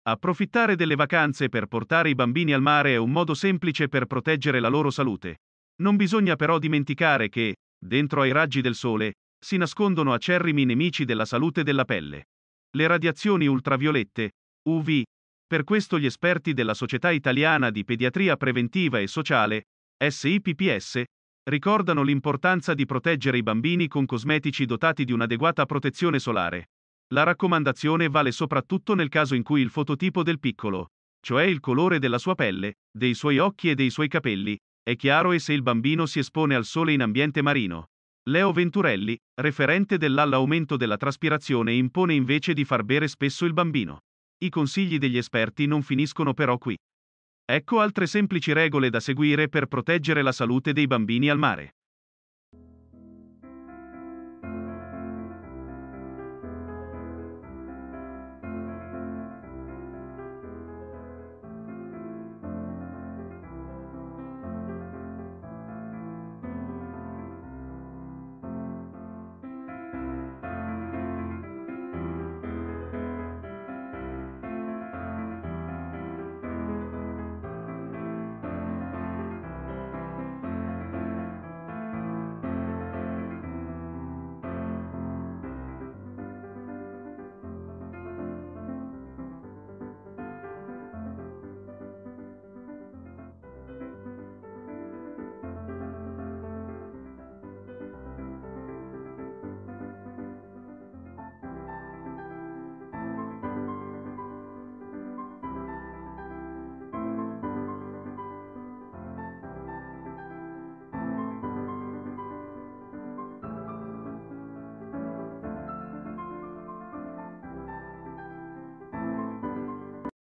Approfittare delle vacanze per portare i bambini al mare è un modo semplice per proteggere la loro salute. Non bisogna però dimenticare che, dentro ai raggi del sole, si nascondono acerrimi nemici della salute della pelle. Le radiazioni ultraviolette, UV. Per questo gli esperti della Società Italiana di Pediatria Preventiva e Sociale, SIPPS, ricordano l'importanza di proteggere i bambini con cosmetici dotati di un'adeguata protezione solare. La raccomandazione vale soprattutto nel caso in cui il fototipo del piccolo, cioè il colore della sua pelle, dei suoi occhi e dei suoi capelli, è chiaro e se il bambino si espone al sole in ambiente marino. Leo Venturelli, referente dell'aumento della traspirazione, impone invece di far bere spesso il bambino. I consigli degli esperti non finiscono però qui. Ecco altre semplici regole da seguire per proteggere la salute dei bambini al mare.